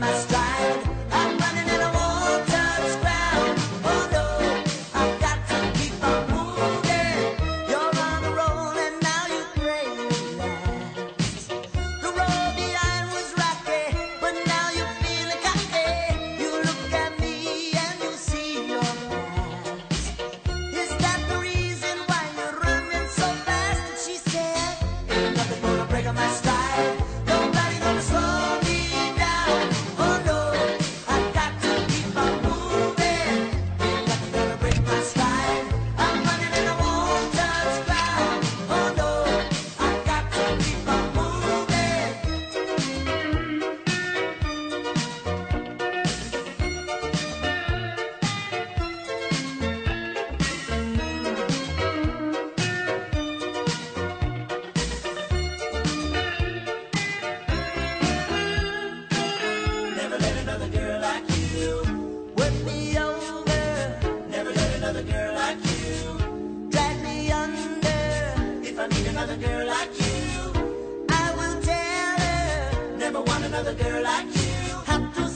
my stride. I'm running and I won't touch ground. Oh no, I've got to keep on moving. You're on a roll and now you pray you last. The road behind was rocky, but now you're feeling cocky. You look at me and you see your past. Is that the reason why you're running so fast? And she said, ain't nothing gonna break on my stride. Nobody gonna slow me down. Oh no, I've got to keep on moving. Ain't nothing gonna break my stride. I'm running and I won't touch ground. Oh no, I've got to keep on moving. Never let another girl like you work me over. Never let another girl like you drag me under. If I need another girl like you, I will tell her. Never want another girl like you. Have to